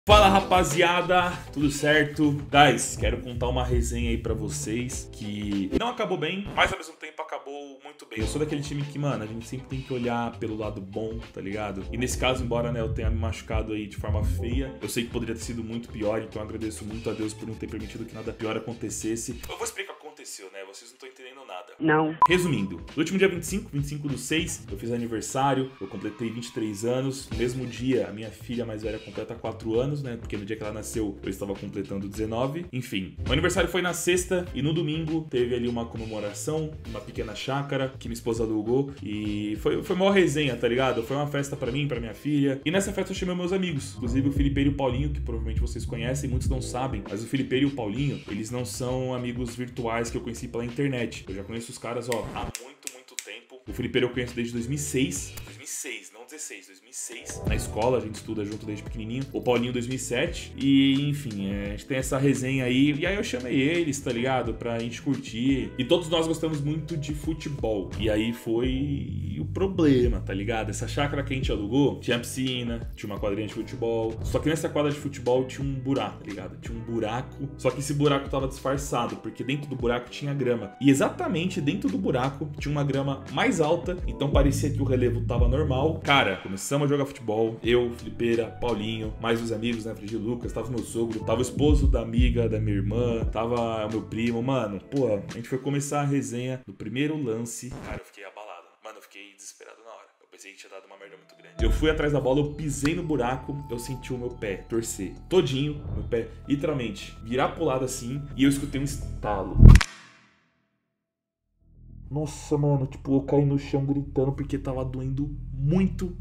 Fala rapaziada, tudo certo? Guys, quero contar uma resenha aí pra vocês que não acabou bem, mas ao mesmo tempo acabou muito bem. Eu sou daquele time que, mano, a gente sempre tem que olhar pelo lado bom, tá ligado? E nesse caso, embora, né, eu tenha me machucado aí de forma feia, eu sei que poderia ter sido muito pior, então eu agradeço muito a Deus por não ter permitido que nada pior acontecesse. Eu vou explicar o que aconteceu, né? Vocês não estão entendendo nada. Não. Resumindo, no último dia 25 do 6, eu fiz aniversário, eu completei 23 anos. No mesmo dia, a minha filha mais velha completa 4 anos, né? Porque no dia que ela nasceu, eu estava completando 19. Enfim, o aniversário foi na sexta e no domingo teve ali uma comemoração, uma pequena chácara que minha esposa alugou. E foi uma resenha, tá ligado? Foi uma festa pra mim, pra minha filha. E nessa festa eu chamei meus amigos, inclusive o Felipe e o Paulinho, que provavelmente vocês conhecem, muitos não sabem, mas o Felipe e o Paulinho, eles não são amigos virtuais que eu conheci pela internet. Eu já conheço os caras, ó, há muito tempo. O Felipe eu conheço desde 2006. 2006, não 16, 2006. Na escola, a gente estuda junto desde pequenininho. O Paulinho 2007. E, enfim, a gente tem essa resenha aí. E aí eu chamei eles, tá ligado? Pra gente curtir. E todos nós gostamos muito de futebol. E aí foi o problema, tá ligado? Essa chácara que a gente alugou, tinha piscina, tinha uma quadrinha de futebol. Só que nessa quadra de futebol tinha um buraco, tá ligado? Tinha um buraco. Só que esse buraco tava disfarçado, porque dentro do buraco tinha grama. E exatamente dentro do buraco tinha uma grama mais alta, então parecia que o relevo tava normal. Cara, começamos a jogar futebol, eu, Felipeira, Paulinho, mais os amigos, né, Frigi Lucas, tava meu sogro, tava o esposo da amiga da minha irmã, tava o meu primo, mano, pô, a gente foi começar a resenha no primeiro lance. Cara, eu fiquei abalado, mano, eu fiquei desesperado na hora. Eu pensei que tinha dado uma merda muito grande. Eu fui atrás da bola, eu pisei no buraco, eu senti o meu pé torcer todinho, meu pé literalmente virar pro lado assim, e eu escutei um estalo. Nossa, mano, tipo, eu caí no chão gritando porque tava doendo muito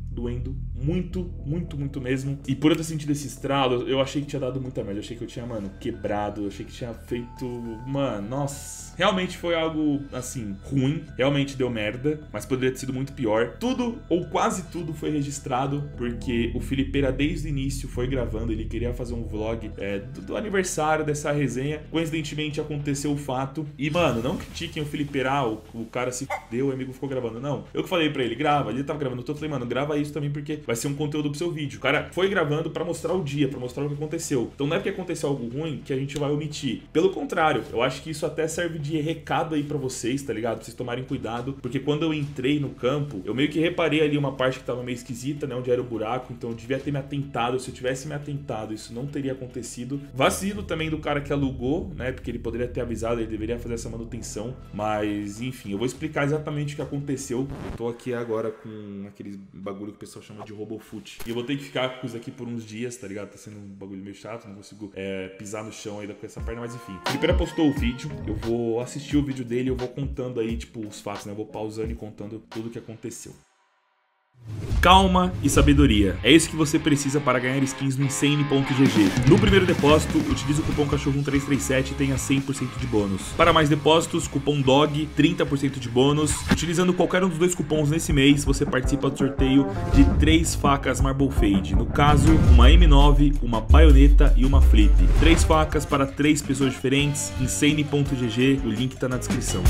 mesmo. E por eu ter sentido esse estralo, eu achei que tinha dado muita merda. Eu achei que eu tinha, mano, quebrado. Eu achei que tinha feito... Mano, nossa. Realmente foi algo, assim, ruim. Realmente deu merda. Mas poderia ter sido muito pior. Tudo, ou quase tudo, foi registrado. Porque o Felipeira, desde o início, foi gravando. Ele queria fazer um vlog do aniversário dessa resenha. Coincidentemente, aconteceu o fato. E, mano, não critiquem o Felipeira. O cara se fudeu, o amigo ficou gravando. Não. Eu que falei pra ele, grava. Ele tava gravando. Eu falei, mano, grava isso também porque vai ser um conteúdo pro seu vídeo. O cara foi gravando pra mostrar o dia, pra mostrar o que aconteceu. Então não é porque aconteceu algo ruim que a gente vai omitir. Pelo contrário, eu acho que isso até serve de recado aí pra vocês, tá ligado? Pra vocês tomarem cuidado, porque quando eu entrei no campo, eu meio que reparei ali uma parte que tava meio esquisita, né? Onde era o buraco, então eu devia ter me atentado. Se eu tivesse me atentado, isso não teria acontecido. Vacilo também do cara que alugou, né? Porque ele poderia ter avisado, ele deveria fazer essa manutenção. Mas, enfim, eu vou explicar exatamente o que aconteceu. Eu tô aqui agora com aqueles bagulho que o pessoal chama de RoboFoot. E eu vou ter que ficar com isso aqui por uns dias, tá ligado? Tá sendo um bagulho meio chato, não consigo pisar no chão ainda com essa perna, mas enfim. O Felipe postou o vídeo, eu vou assistir o vídeo dele, eu vou contando aí, tipo, os fatos, né? Eu vou pausando e contando tudo o que aconteceu. Calma e sabedoria. É isso que você precisa para ganhar skins no Insane.gg. No primeiro depósito, utilize o cupom CACHORRO1337 e tenha 100% de bônus. Para mais depósitos, cupom DOG, 30% de bônus. Utilizando qualquer um dos dois cupons nesse mês, você participa do sorteio de 3 facas Marble Fade. No caso, uma M9, uma baioneta e uma flip. 3 facas para 3 pessoas diferentes. Insane.gg, o link tá na descrição.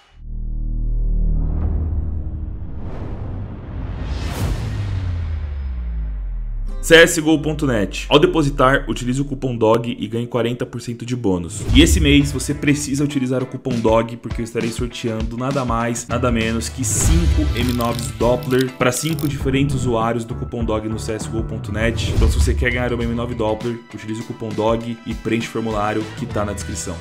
CSGO.net. Ao depositar, utilize o cupom DOG e ganhe 40% de bônus. E esse mês você precisa utilizar o cupom DOG porque eu estarei sorteando nada mais, nada menos que 5 M9s Doppler para 5 diferentes usuários do cupom DOG no CSGO.net. Então se você quer ganhar uma M9 Doppler, utilize o cupom DOG e preenche o formulário que está na descrição.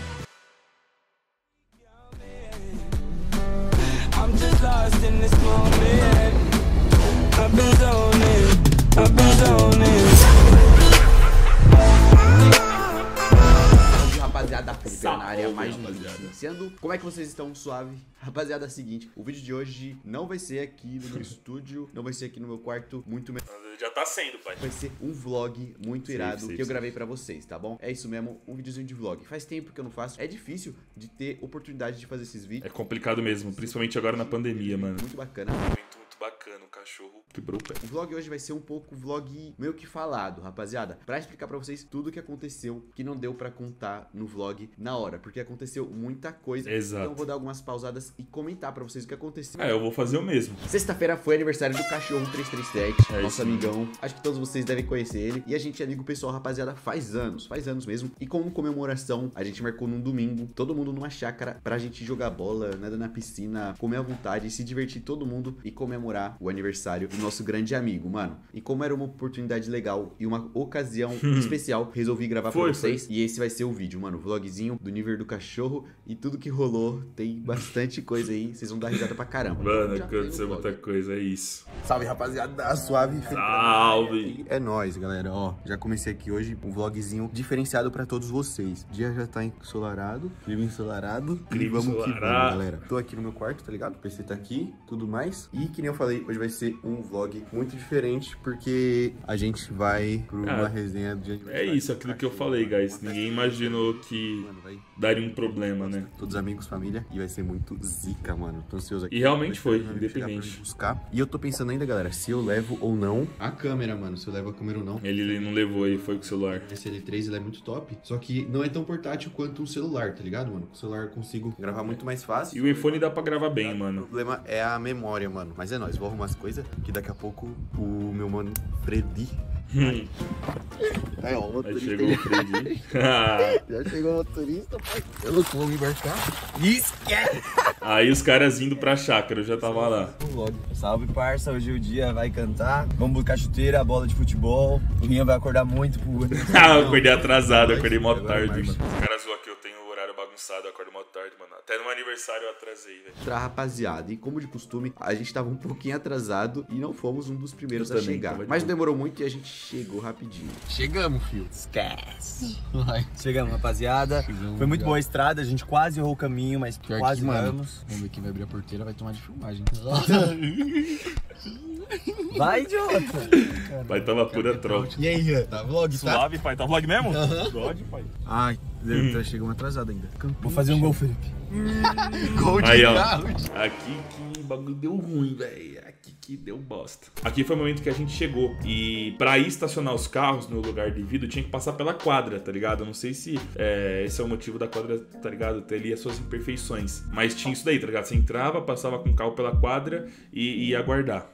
Rapaziada, Felipe na área, mais um vídeo iniciando. Como é que vocês estão? Suave? Rapaziada, é o seguinte, o vídeo de hoje não vai ser aqui no meu estúdio, não vai ser aqui no meu quarto, muito menos. Já tá sendo, pai. Vai ser um vlog muito irado que eu gravei pra vocês, tá bom? É isso mesmo, um videozinho de vlog. Faz tempo que eu não faço, é difícil de ter oportunidade de fazer esses vídeos. É complicado mesmo, principalmente agora na pandemia, mano. Muito bacana. Muito bacana, o cachorro quebrou o pé. O vlog hoje vai ser um pouco vlog meio que falado, rapaziada. Pra explicar pra vocês tudo o que aconteceu, que não deu pra contar no vlog na hora. Porque aconteceu muita coisa. Exato. Então eu vou dar algumas pausadas e comentar pra vocês o que aconteceu. Eu vou fazer o mesmo. Sexta-feira foi aniversário do Cachorro 337, nosso isso. amigão. Acho que todos vocês devem conhecer ele. E a gente é amigo pessoal, rapaziada, faz anos mesmo. E como comemoração, a gente marcou num domingo, todo mundo numa chácara, pra gente jogar bola, nadar na piscina, comer à vontade, se divertir todo mundo e comemorar o aniversário do nosso grande amigo, mano. E como era uma oportunidade legal e uma ocasião especial, resolvi gravar pra vocês. E esse vai ser o vídeo, mano. Vlogzinho do nível do cachorro e tudo que rolou. Tem bastante coisa aí, vocês vão dar risada pra caramba. Mano, aconteceu muita coisa, é isso. Salve, rapaziada, suave. Salve! É nóis, galera, ó, já comecei aqui hoje um vlogzinho diferenciado pra todos vocês. O dia já tá ensolarado, clima ensolarado. E vamos que vamos, galera. Tô aqui no meu quarto, tá ligado? O PC tá aqui, tudo mais. E que nem eu falei, hoje vai ser um vlog muito diferente, porque a gente vai pra uma resenha de aniversário. É isso, aquilo que eu falei, guys. Ninguém imaginou que daria um problema, né? Todos amigos, família, e vai ser muito zica, mano. Tô ansioso aqui. E realmente foi, independente. Buscar. E eu tô pensando ainda, galera, se eu levo ou não a câmera, mano. Se eu levo a câmera ou não. Ele não levou, ele foi com o celular. Esse L3, ele é muito top. Só que não é tão portátil quanto um celular, tá ligado, mano? Com o celular eu consigo gravar muito mais fácil. E o iPhone dá pra gravar bem, mano. O problema é a memória, mano. Mas é nóis, vou arrumar as coisas, que daqui a pouco o meu mano Freddy... Aí, ó, o motorista. Aí chegou o Freddy. Já chegou o motorista, pai. Eu não vou me embarcar. Esquece! Aí os caras indo pra chácara, eu já tava lá. Salve, parça. Hoje o dia vai cantar. Vamos buscar chuteira, bola de futebol. O Rinha vai acordar muito pro... Eu acordei atrasado, eu acordei mó tarde, mano. Os caras zoam que eu tenho o horário bagunçado, eu acordo mó tarde, mano. Até no aniversário eu atrasei, velho. Pra rapaziada, e como de costume, a gente tava um pouquinho atrasado e não fomos um dos primeiros a chegar. Mas não demorou muito e a gente chegou rapidinho. Chegamos, filho. Esquece. Chegamos, rapaziada. Foi muito boa a estrada, a gente quase errou o caminho, mas quase vamos. Vamos ver quem vai abrir a porteira, vai tomar de filmagem. Vai, idiota. Pai tava pura troca. E aí, Rian? Tá vlog, tá? Suave, pai. Tá vlog mesmo? Pode, pai. Ai, chegamos atrasado ainda. Vou fazer um gol, Felipe. Gol de Aí, ó. carro. Aqui que o bagulho deu ruim, velho. Aqui que deu bosta. Aqui foi o momento que a gente chegou. E pra ir estacionar os carros no lugar devido, tinha que passar pela quadra, tá ligado? Eu não sei se esse é o motivo da quadra, tá ligado? Ter ali as suas imperfeições. Mas tinha isso daí, tá ligado? Você entrava, passava com o carro pela quadra e ia aguardar.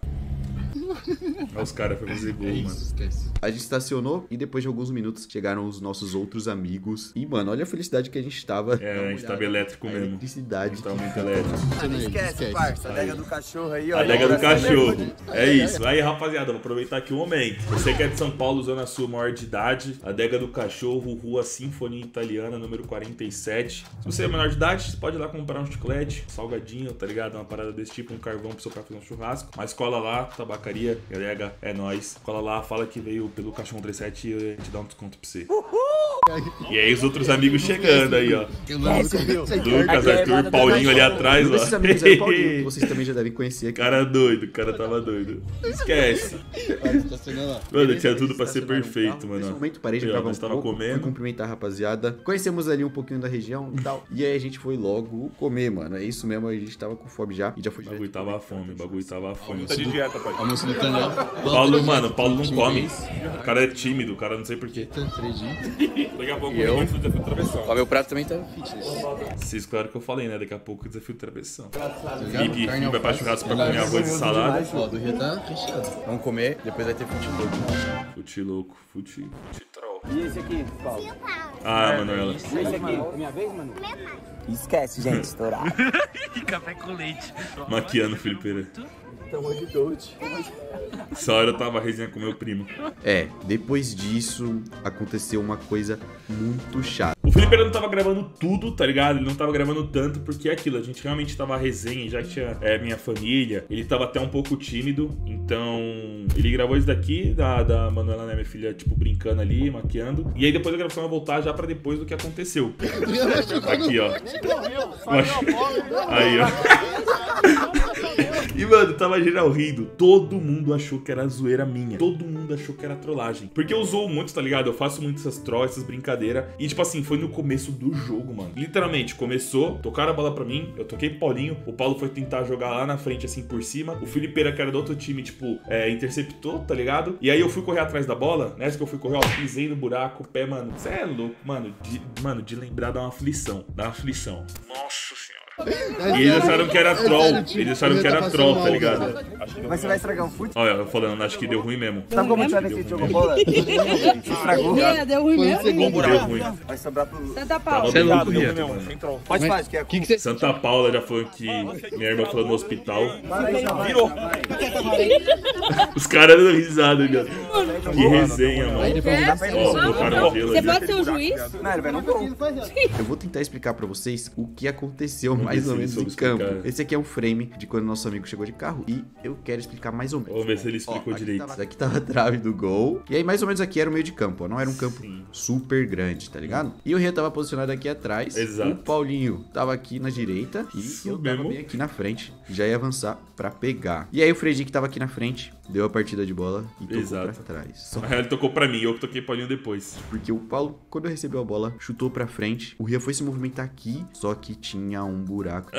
Olha os caras, foi fazer gol, mano. Esquece. A gente estacionou e depois de alguns minutos chegaram os nossos outros amigos. E, mano, olha a felicidade que a gente tava. A gente tava elétrico A mesmo. A eletricidade. gente tava muito elétrico. Não esquece, parça. A adega do cachorro aí, ó. A adega do cachorro. É isso. Aí, rapaziada, vou aproveitar aqui um momento. Você que é de São Paulo, Zona Sul, maior de idade, adega do cachorro, Rua Sinfonia Italiana, número 47. Se você é menor de idade, você pode ir lá comprar um chiclete, um salgadinho, tá ligado? Uma parada desse tipo, um carvão pro seu cara fazer um churrasco. Mas cola lá, tabacaria, adega, é nóis. Cola lá, fala que veio pelo Cachorro 37 e a gente dá um desconto pra você. E aí os outros amigos chegando aí, ó. Lucas, Arthur, Paulinho ali atrás, ó. Esses amigos aí, Paulinho, que vocês também já devem conhecer aqui. Cara doido, o cara tava doido. Esquece. Mano, tinha tudo pra ser perfeito, mano. Nesse momento, parei de gravar um pouco, fui cumprimentar a rapaziada. Conhecemos ali um pouquinho da região e tal. E aí a gente foi logo comer, mano. É isso mesmo, a gente tava com fome já. E já foi O bagulho tava fome, o bagulho tava fome. Tá de dieta, pai. Almoço do Tandão. Paulo, mano, Paulo não come. O cara é tímido, o cara não sei porquê. Daqui a pouco eu vou fazer a travessão. Ó, meu prato também tá fitness. Vocês, claro que eu falei, né? Daqui a pouco o desafio de travessão. Felipe vai pra churrasco pra comer arroz e salada. Ó, do Rio tá fechado. Vamos comer, depois vai ter fute louco. Fute louco, fute troll. E esse aqui, Paulo? Ah, Manuela. Esse aqui, minha vez, mano? Esquece, gente, estourado. Café com leite. Maquiando o Felipeira. Tamo de doce. Essa hora eu tava resenha com meu primo. Depois disso, aconteceu uma coisa muito chata. O Felipe não tava gravando tudo, tá ligado? Ele não tava gravando tanto porque é aquilo, a gente realmente tava resenha, já tinha minha família. Ele tava até um pouco tímido, então ele gravou isso daqui, da Manuela, né, minha filha, tipo, brincando ali, maquiando. E aí depois a gravação vai voltar já pra depois do que aconteceu. Aqui, ó. Aí, ó. E, mano, tava geral rindo. Todo mundo achou que era zoeira minha. Todo mundo achou que era trollagem. Porque eu zoo muito, tá ligado? Eu faço muito essas trolls, essas brincadeiras. E, tipo assim, foi no começo do jogo, mano. Literalmente, começou, tocaram a bola pra mim, eu toquei pro Paulinho. O Paulo foi tentar jogar lá na frente, assim, por cima. O Felipeira, que era do outro time, tipo, interceptou, tá ligado? E aí eu fui correr atrás da bola. Nessa que eu fui correr, ó, pisei no buraco, o pé, mano. Cê é louco, mano. De lembrar dá uma aflição. Dá uma aflição. Nossa senhora. E eles acharam que era troll. Eles acharam que era troll, tá ligado? Mas você vai estragar o fute? Olha, eu falando, acho que deu ruim mesmo. Sabe como a gente vai ver que jogou bola? Você estragou? Deu ruim mesmo? Deu ruim. Vai sobrar pro... Santa Paula. Você é louco, Pode fazer, que é que você... Santa Paula já foi que minha irmã falou no hospital. Virou. Os caras dando risada, cara. Que resenha, mano. Ó, colocaram o gelo Você ali. pode ser o juiz? Não, ele vai no gol. Eu vou tentar explicar pra vocês o que aconteceu mais ou se ele menos soube em campo. explicar. Esse aqui é um frame de quando nosso amigo chegou de carro e eu quero explicar mais ou menos. Vamos ver se ele explicou direito. Aqui tava a trave do gol. E aí, mais ou menos aqui era o meio de campo, ó. Não era um campo super grande, tá ligado? E o Rian tava posicionado aqui atrás. Exato. O Paulinho tava aqui na direita. E Isso eu tava mesmo. bem aqui na frente. Já ia avançar pra pegar. E aí o Fredi que tava aqui na frente, deu a partida de bola e tocou Exato. pra trás. Só Na real, ele tocou pra mim, eu que toquei Paulinho depois. porque o Paulo, quando recebeu a bola, chutou pra frente. O Rian foi se movimentar aqui, só que tinha um buraco.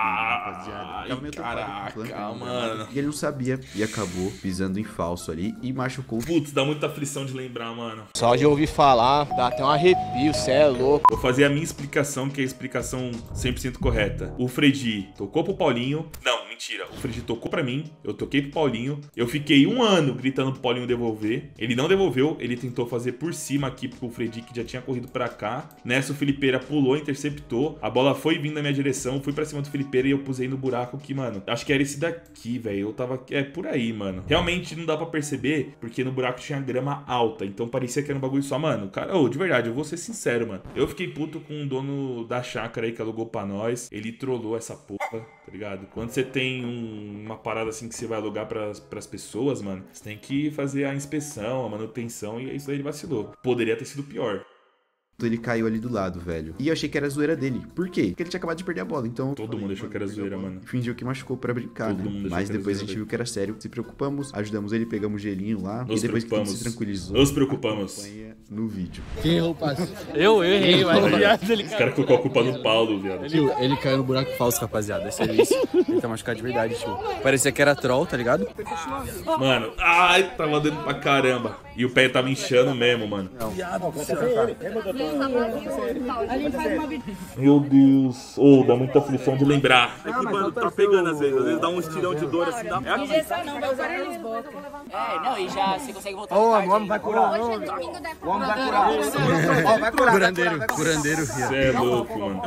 Ah, Tava meio topado com o flanco, caraca, né? mano. E ele não sabia e acabou pisando em falso ali e machucou. Putz, dá muita aflição de lembrar, mano. Só de ouvir falar, dá até um arrepio, cê é louco. Vou fazer a minha explicação, que é a explicação 100% correta. O Fredi tocou pro Paulinho. Não, mentira. O Fredi tocou pra mim, eu toquei pro Paulinho. Eu fiquei um ano gritando pro Paulinho devolver. Ele não devolveu, ele tentou fazer por cima aqui pro Fredi, que já tinha corrido pra cá. Nessa, o Felipeira pulou, interceptou. A bola foi vindo na minha direção, fui pra cima do Felipeira e eu pusei no buraco que, mano, acho que era esse daqui, velho. Eu tava... É por aí, mano. Realmente não dá pra perceber, porque no buraco tinha grama alta. Então parecia que era um bagulho só, mano. Cara, de verdade, eu vou ser sincero, mano. Eu fiquei puto com o dono da chácara aí que alugou pra nós. Ele trollou essa porra, tá ligado? Quando você tem uma parada assim que você vai alugar pras pessoas, mano, você tem que fazer a inspeção, a manutenção, e isso aí ele vacilou. Poderia ter sido pior. Ele caiu ali do lado, velho. E eu achei que era zoeira dele. Por quê? Porque ele tinha acabado de perder a bola. Então. Todo mundo achou que era zoeira, mano. Fingiu que machucou pra brincar, Todo né? mundo achou Mas que era depois a zoeira gente dele. viu que era sério. Se preocupamos, ajudamos ele, pegamos gelinho lá. Nos e depois que tudo preocupamos. se tranquilizou. Nos preocupamos. Acompanha no vídeo. Quem errou o passe? Eu errei, mas viado, ele Os caras colocou a culpa no Paulo, viado. Tio, ele caiu no buraco falso, rapaziada. É sério isso. Ele tá machucado de verdade, tio. Parecia que era troll, tá ligado? Mano, ai, tava dando pra caramba. E o pé tava inchando mesmo, mano. Ali faz uma Meu Deus. Dá muita aflição de lembrar. É que, mano, tá pegando às vezes dá um estirão de dor assim, dá. É aqui. injeção não, vai parar nos bocos. Não, e já você consegue voltar. Ô, o homem vai curar. O homem vai curar. Ó, vai curar. Curandeiro, Você é louco, mano.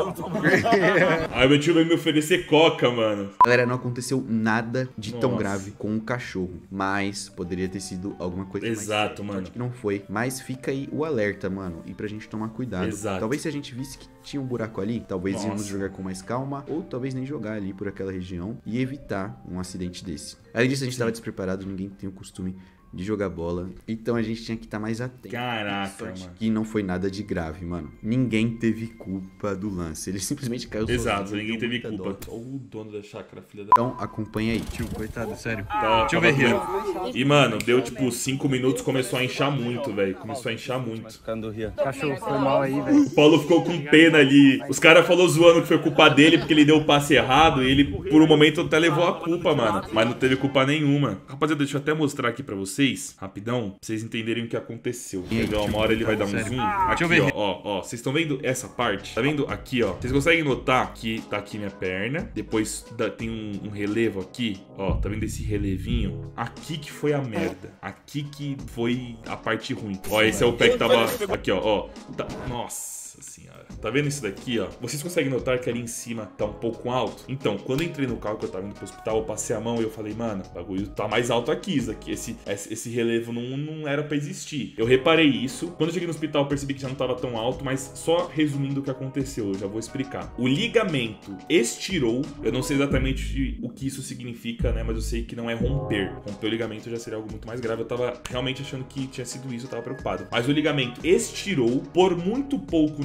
Aí meu tio veio me oferecer coca, mano. Galera, não aconteceu nada de tão Nossa. grave com o cachorro. Mas poderia ter sido alguma coisa mais. Exato, mano. Que não foi. Mas fica aí o alerta, mano. E pra gente tomar cuidado. Exato. Talvez se a gente visse que tinha um buraco ali, talvez Nossa. íamos jogar com mais calma. Ou talvez nem jogar ali por aquela região. E evitar um acidente desse. Além disso, a gente tava despreparado. Ninguém tem o costume de jogar bola. Então a gente tinha que estar mais atento. Caraca, Sorte mano. que não foi nada de grave, mano. Ninguém teve culpa do lance. Ele simplesmente caiu Exato, sozinho, ninguém deu teve muita culpa. dó. Olha o dono da chácara, filha da... Então acompanha aí. Tio, Coitado, sério. Deixa eu ver aqui. E, mano, deu tipo 5 minutos, começou a inchar muito, velho. Começou a inchar muito. Ficando do Rian. Cachorro, foi mal aí, velho. O Paulo ficou com pena ali. Os caras falaram zoando que foi culpa dele porque ele deu o passe errado. E ele, por um momento, até levou a culpa, mano. Mas não teve culpa nenhuma. Rapaziada, deixa eu até mostrar aqui pra vocês, rapidão, pra vocês entenderem o que aconteceu. Legal, uma hora ele vai dar um zoom. Aqui, ó. Vocês estão vendo essa parte? Tá vendo aqui, ó? Vocês conseguem notar que tá aqui minha perna. Depois tem um relevo aqui. Ó, tá vendo esse relevinho? Aqui que foi a merda. Aqui que foi a parte ruim. Ó, esse é o pé que tava... Aqui, ó. Nossa senhora. Tá vendo isso daqui, ó? Vocês conseguem notar que ali em cima tá um pouco alto? Então, quando eu entrei no carro que eu tava indo pro hospital, eu passei a mão e eu falei, mano, o bagulho tá mais alto aqui, isso aqui. Esse relevo não era pra existir. Eu reparei isso. Quando eu cheguei no hospital, eu percebi que já não tava tão alto, mas só resumindo o que aconteceu, eu já vou explicar. O ligamento estirou. Eu não sei exatamente o que isso significa, né? Mas eu sei que não é romper. Romper o ligamento já seria algo muito mais grave. Eu tava realmente achando que tinha sido isso, eu tava preocupado. Mas o ligamento estirou, por muito pouco não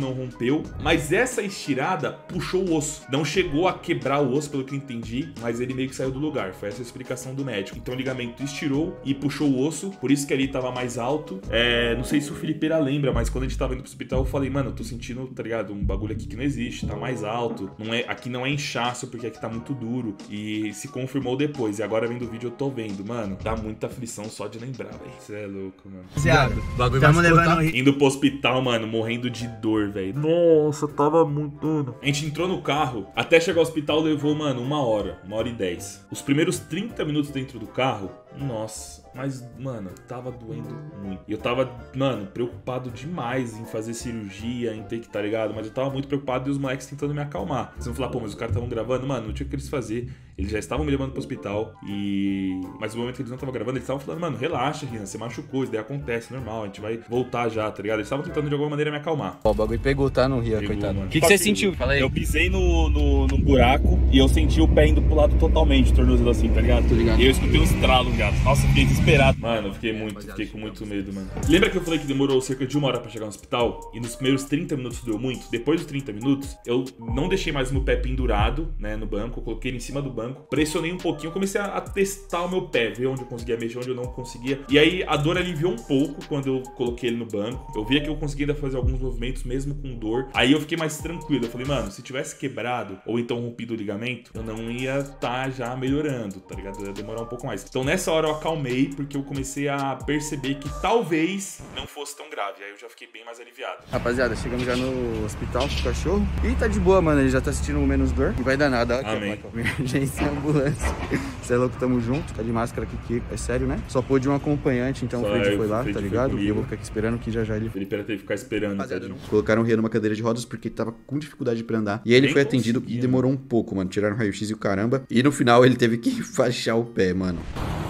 não rompeu, mas essa estirada puxou o osso. Não chegou a quebrar o osso, pelo que eu entendi, mas ele meio que saiu do lugar. Foi essa a explicação do médico. Então o ligamento estirou e puxou o osso, por isso que ali tava mais alto. Não sei se o Felipeira lembra, mas quando a gente tava indo pro hospital, eu falei, mano, eu tô sentindo, tá ligado, um bagulho aqui que não existe, tá mais alto. Aqui não é inchaço, porque aqui tá muito duro. E se confirmou depois. E agora vendo o vídeo eu tô vendo, mano, dá muita aflição só de lembrar, velho. Você é louco, mano. Rapaziada, o bagulho vai levando... Indo pro hospital, mano, morrendo de dor, velho. Nossa, tava muito... A gente entrou no carro, até chegar ao hospital levou, mano, 1h e 10. Os primeiros 30 minutos dentro do carro, nossa, mas, mano, tava doendo muito. E eu tava, mano, preocupado demais em fazer cirurgia, em ter que, tá ligado? Mas eu tava muito preocupado e os moleques tentando me acalmar. Vocês vão falar, pô, mas os caras estavam gravando? Mano, não tinha o que eles fazer. Eles já estavam me levando pro hospital e... Mas no momento que eles não estavam gravando, eles estavam falando, mano, relaxa, Rian, você machucou, isso daí acontece, normal, a gente vai voltar já, tá ligado? Eles estavam tentando de alguma maneira me acalmar. Ó, o bagulho pegou, tá, no Rian, Pegou, coitado. mano. O que você sentiu? Fala aí. Eu pisei no buraco e eu senti o pé indo pro lado totalmente, tornozelo assim, tá ligado? Tô ligado. E eu escutei um estralo, viado. Nossa, fiquei desesperado. Mano, eu fiquei com muito medo, mano. Lembra que eu falei que demorou cerca de 1 hora pra chegar no hospital? E nos primeiros 30 minutos deu muito? Depois dos 30 minutos, eu não deixei mais o meu pé pendurado, né, no banco. Eu coloquei ele em cima do banco, pressionei um pouquinho, comecei a testar o meu pé, ver onde eu conseguia mexer, onde eu não conseguia. E aí a dor aliviou um pouco quando eu coloquei ele no banco. Eu via que eu conseguia ainda fazer alguns movimentos mesmo com dor. Aí eu fiquei mais tranquilo. Eu falei, mano, se tivesse quebrado ou então rompido o ligamento, eu não ia estar já melhorando, tá ligado? Ia demorar um pouco mais. Então nessa hora eu acalmei, porque eu comecei a perceber que talvez não fosse tão grave. Aí eu já fiquei bem mais aliviado. Rapaziada, chegamos já no hospital com o cachorro. E tá de boa, mano. Ele já tá sentindo menos dor. E vai dar nada. Aqui, Amém. ó, emergência e ambulância. Você é louco, tamo junto. Tá de máscara aqui, que é sério, né? Só pôde um acompanhante, então Só o Fred eu, foi o lá, Fred tá foi ligado? E comigo. eu vou ficar aqui esperando que já ele... O Felipe teve que ficar esperando, tadinho. Colocaram o Rian numa cadeira de rodas porque ele tava com dificuldade pra andar. E aí ele Nem foi atendido conseguia, e demorou um pouco, mano. Tiraram o raio-x e o caramba. E no final ele teve que faixar o pé, mano.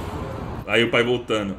Aí o pai voltando.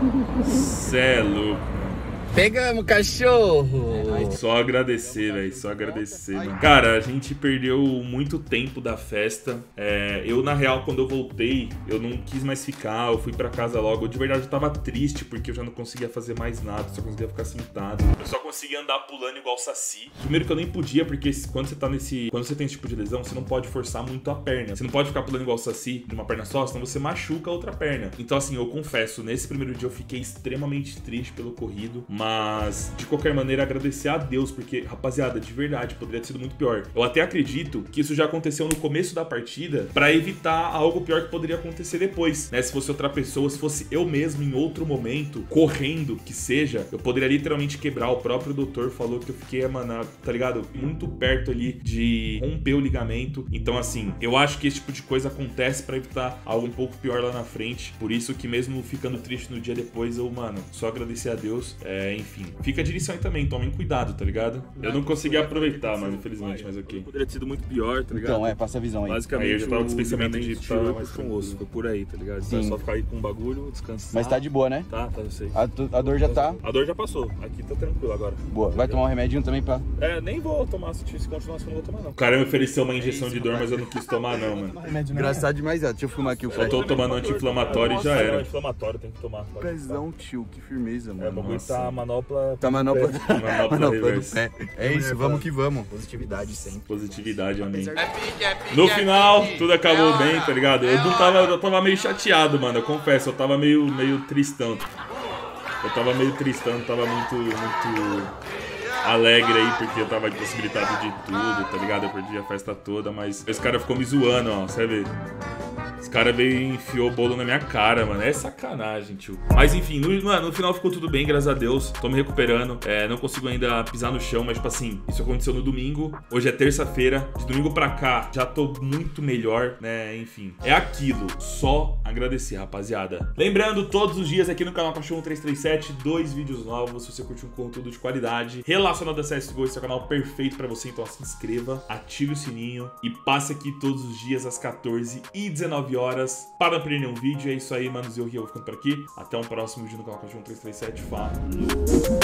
Cê é louco. Pegamos, cachorro! Só agradecer, velho. Só agradecer, mano. Cara, a gente perdeu muito tempo da festa. Eu, na real, quando eu voltei, eu não quis mais ficar. Eu fui pra casa logo. Eu, de verdade, eu tava triste porque eu já não conseguia fazer mais nada. Só conseguia ficar sentado. Eu só conseguia andar pulando igual saci. Primeiro que eu nem podia, porque quando você tá quando você tem esse tipo de lesão, você não pode forçar muito a perna. Você não pode ficar pulando igual saci de uma perna só, senão você machuca a outra perna. Então, assim, eu confesso, nesse primeiro dia eu fiquei extremamente triste pelo ocorrido. Mas, de qualquer maneira, agradecer a Deus, porque, rapaziada, de verdade, poderia ter sido muito pior. Eu até acredito que isso já aconteceu no começo da partida pra evitar algo pior que poderia acontecer depois, né? Se fosse outra pessoa, se fosse eu mesmo em outro momento, correndo, que seja, eu poderia literalmente quebrar. O próprio doutor falou que eu fiquei, mano, tá ligado? Muito perto ali de romper o ligamento. Então, assim, eu acho que esse tipo de coisa acontece pra evitar algo um pouco pior lá na frente. Por isso que mesmo ficando triste no dia depois, eu, mano, só agradecer a Deus. Enfim, fica de lição aí também, tomem cuidado, tá ligado? Eu não consegui aproveitar, mano, infelizmente, mas ok. Poderia ter sido muito pior, tá ligado? Então, passa a visão aí. Basicamente, Aí eu já tava com esse pensamento de tirou tá e mais puxou um osso, foi por aí, tá ligado? Então é Sim. só ficar aí com o bagulho, descansar. Mas tá de boa, né? Tá, eu sei. A dor já tá A dor já passou, aqui tá tranquilo agora. boa. Vai tomar um remedinho também pra... Nem vou tomar, se continuar assim, não vou tomar não. O cara me ofereceu uma injeção de dor, mas eu não quis tomar, não, mano. Engraçado demais, ó. Deixa eu filmar aqui o Eu Fred. tô tomando anti-inflamatório e já era. Anti-inflamatório, tem que tomar. Pezão, tio. Que firmeza, O mano. bagulho Nossa. tá a manopla... Tá manopla Manopla do reverse. pé. É isso, vamos que vamos. Positividade sempre. Positividade, amém. No final, tudo acabou bem, tá ligado? Eu tava meio chateado, mano, eu confesso, eu tava meio tristão. Eu tava meio tristão, tava muito alegre aí, porque eu tava impossibilitado de tudo, tá ligado? Eu perdi a festa toda, mas esse cara ficou me zoando, ó, você vê. Esse cara veio e enfiou o bolo na minha cara, mano. É sacanagem, tio. Mas enfim, no final ficou tudo bem, graças a Deus. Tô me recuperando. Não consigo ainda pisar no chão, mas tipo assim, isso aconteceu no domingo. Hoje é terça-feira. De domingo pra cá, já tô muito melhor, né? Enfim, é aquilo. Só agradecer, rapaziada. Lembrando, todos os dias aqui no canal Cachorro 337, 2 vídeos novos. Se você curte um conteúdo de qualidade relacionado a CSGO, esse é o canal perfeito pra você. Então se inscreva, ative o sininho e passe aqui todos os dias às 14 e 19 horas para não perder nenhum vídeo. É isso aí, manos. Eu vou ficando por aqui. Até um próximo vídeo no canal Cachorro 337. Falou!